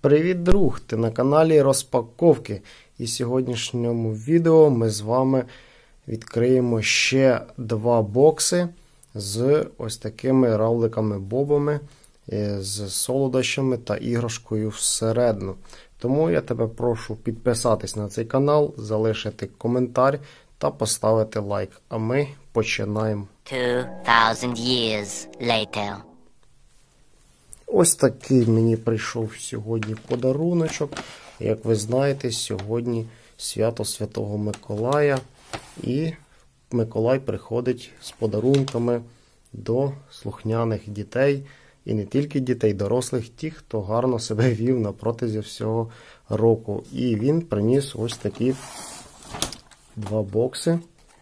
Привіт, друг! Ти на каналі Розпаковки. І в сьогоднішньому відео ми з вами відкриємо ще два бокси з ось такими равликами-бобами, з солодощами та іграшкою всередину. Тому я тебе прошу підписатись на цей канал, залишити коментар та поставити лайк. А ми починаємо. 2000 years later. Ось такий мені прийшов сьогодні подаруночок. Як ви знаєте, сьогодні свято Святого Миколая. І Миколай приходить з подарунками до слухняних дітей. І не тільки дітей, дорослих, ті, хто гарно себе вів на протязі всього року. І він приніс ось такі два бокси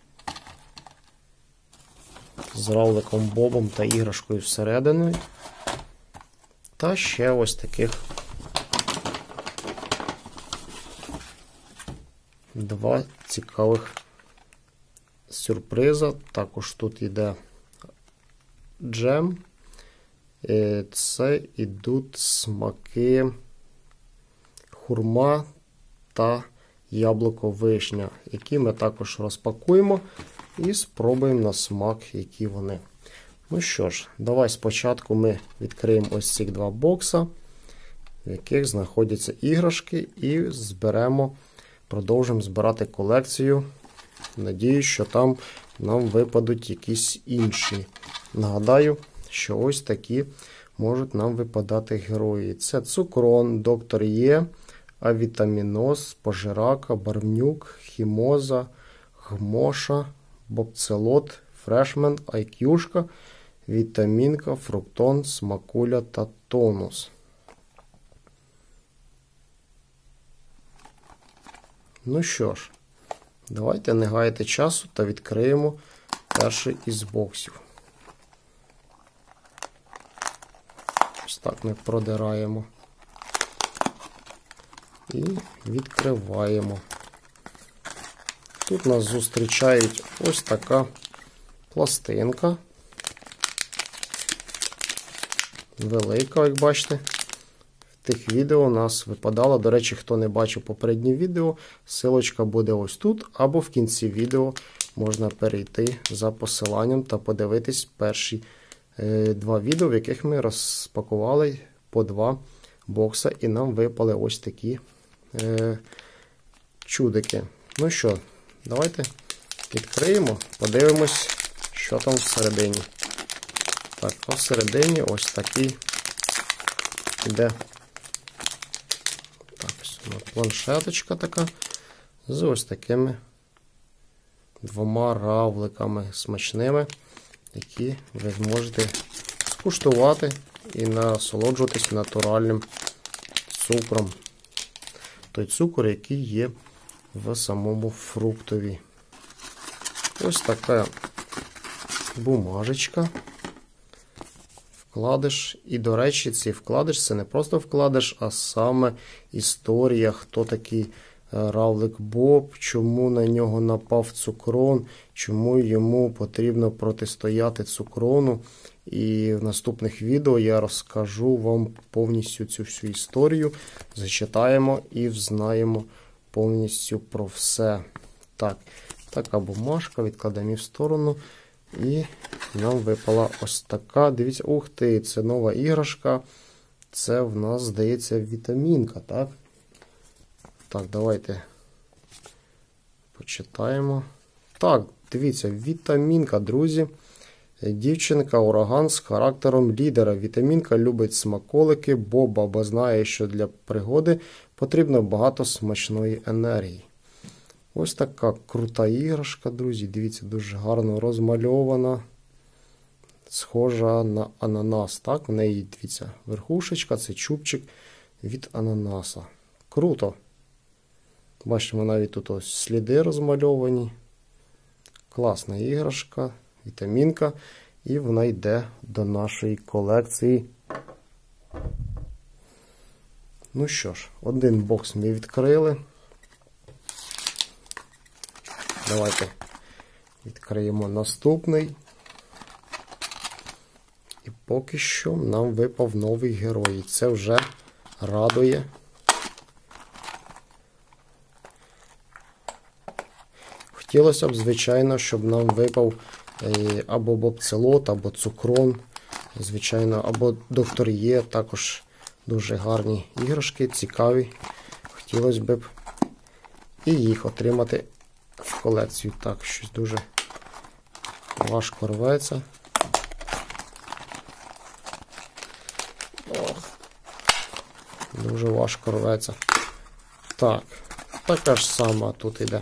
з равликом Бобом та іграшкою всередині. Та ще ось таких два цікавих сюрприза. Також тут йде джем. Це ідуть смаки хурма та яблуко-вишня, які ми також розпакуємо і спробуємо на смак, які вони. Ну що ж, давай спочатку ми відкриємо ось ці два бокса, в яких знаходяться іграшки, і продовжимо збирати колекцію. Надіюсь, що там нам випадуть якісь інші. Нагадаю, що ось такі можуть нам випадати герої. Це Цукрон, Доктор Є, Авітаміноз, Пожирака, Барвнюк, Хімоза, Гмоша, Бобцелот, Фрешмен, Айкюшка, Вітамінка, Фруктон, Смакуля та Тонус. Ну що ж, давайте не гаяти часу та відкриємо перший із боксів. Ось так ми продираємо і відкриваємо. Тут нас зустрічають ось така пластинка. Велика, як бачите. В тих відео у нас випадало. До речі, хто не бачив попереднє відео, ссылочка буде ось тут, або в кінці відео можна перейти за посиланням та подивитись перші два відео, в яких ми розпакували по два бокса, і нам випали ось такі чудики. Ну що, давайте відкриємо, подивимось, що там всередині. Так, а всередині ось такий іде планшеточка така з ось такими двома равликами смачними, які ви зможете скуштувати і насолоджуватись натуральним цукром. Той цукор, який є в самому фруктові. Ось така бумажечка. Вкладиш. І, до речі, цей вкладиш, це не просто вкладиш, а саме історія, хто такий равлик Боб, чому на нього напав цукрон, чому йому потрібно протистояти цукрону. І в наступних відео я розкажу вам повністю цю всю історію, зачитаємо і взнаємо повністю про все. Так, така бумажка, відкладемо в сторону. І нам випала ось така, дивіться, ух ти, це нова іграшка. Це в нас, здається, вітамінка, так? Так, давайте почитаємо. Так, дивіться, вітамінка, друзі. Дівчинка ураган з характером лідера. Вітамінка любить смаколики, бо знає, що для пригоди потрібно багато смачної енергії. Ось така крута іграшка, друзі. Дивіться, дуже гарно розмальована. Схожа на ананас. Так, в неї, дивіться, верхушечка, це чубчик від ананаса. Круто. Бачимо, навіть тут ось сліди розмальовані. Класна іграшка, вітамінка. І вона йде до нашої колекції. Ну що ж, один бокс ми відкрили. Давайте відкриємо наступний. І поки що нам випав новий герой. Це вже радує. Хотілося б, звичайно, щоб нам випав або Бобцелот, або Цукрон, звичайно, або Доктор Є, також дуже гарні іграшки, цікаві. Хотілося б і їх отримати в колекцію. Так, щось дуже важко рветься. Ох, дуже важко рветься. Так, така ж сама тут іде.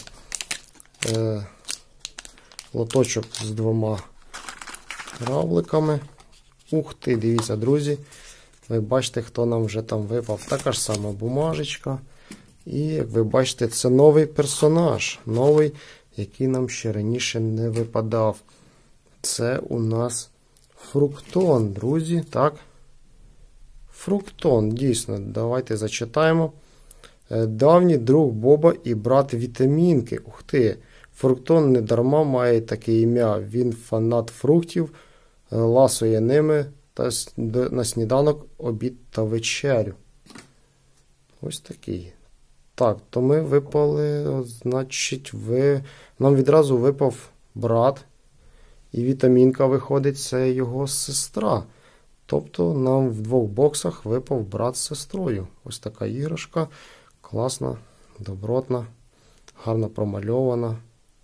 Лоточок з 2 равликами. Ух ти, дивіться, друзі. Ви бачите, хто нам вже там випав. Така ж сама бумажечка. І, як ви бачите, це новий персонаж. Новий, який нам ще раніше не випадав. Це у нас Фруктон, друзі. Так. Фруктон, дійсно. Давайте зачитаємо. Давній друг Боба і брат Вітамінки. Ух ти. Фруктон не дарма має таке ім'я. Він фанат фруктів, ласує ними на сніданок, обід та вечерю. Ось такий. Так, то ми випали, значить, нам відразу випав брат. І Вітамінка виходить, це його сестра. Тобто нам в 2 боксах випав брат з сестрою. Ось така іграшка. Класна, добротна, гарно промальована.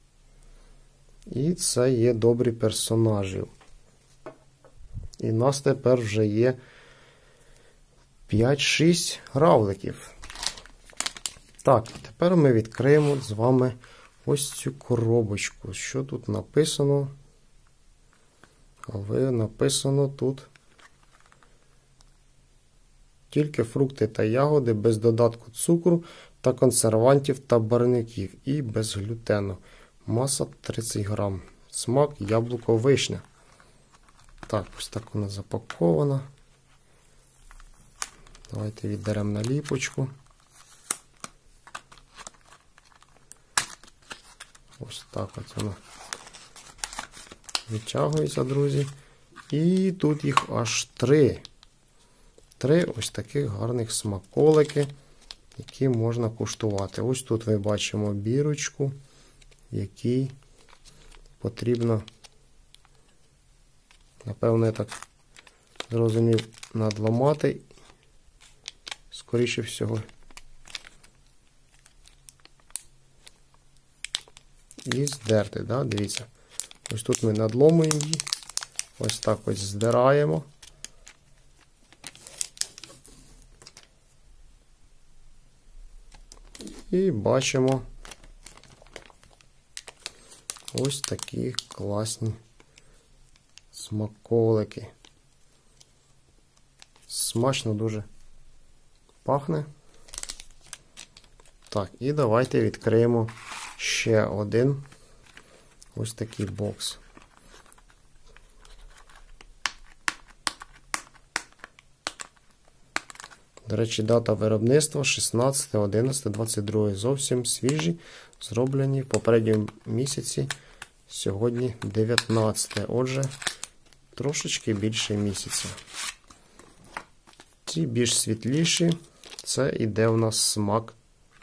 І це є добрі персонажі. І в нас тепер вже є 5-6 равликів. Так, тепер ми відкриємо з вами ось цю коробочку. Що тут написано? Але написано тут тільки фрукти та ягоди без додатку цукру та консервантів та барвників і без глютену. Маса 30 грам. Смак яблуко-вишня. Так, ось так вона запакована. Давайте віддеремо наліпочку. Ось так ось вона витягується, друзі. І тут їх аж 3. 3 ось таких гарних смаколики, які можна куштувати. Ось тут ми бачимо бірочку, який потрібно, напевно, я так зрозумів, надламати, скоріше всього. І здерти, да? Дивіться. Ось тут ми надломуємо її, ось так ось здираємо. І бачимо ось такі класні смаколики. Смачно дуже пахне. Так, і давайте відкриємо ще один ось такий бокс. До речі, дата виробництва 16.11.22. Зовсім свіжі, зроблені в попередньому місяці. Сьогодні 19. Отже, трошечки більше місяця. Ці більш світліші, це іде у нас смак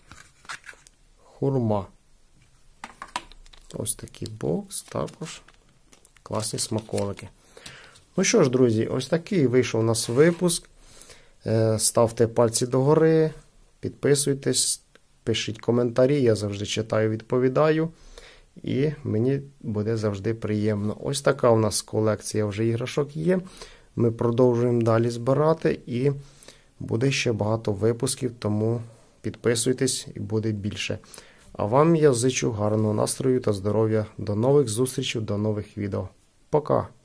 хурма. Ось такий бокс, також класні смаколики. Ну що ж, друзі, ось такий вийшов у нас випуск. Ставте пальці догори, підписуйтесь, пишіть коментарі, я завжди читаю, відповідаю. І мені буде завжди приємно. Ось така у нас колекція вже іграшок є. Ми продовжуємо далі збирати і буде ще багато випусків, тому підписуйтесь і буде більше. А вам я зичу гарного настрою та здоров'я. До нових зустрічей, до нових відео. Пока!